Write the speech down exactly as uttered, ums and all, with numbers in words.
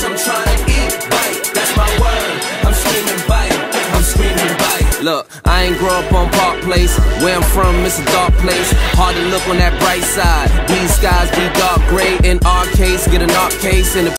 I'm trying to eat bite. That's my word. I'm screaming bite. I'm screaming bite. Look, I ain't grow up on Park Place. Where I'm from, it's a dark place. Hard to look on that bright side. These skies be dark gray. In our case, get an art case in the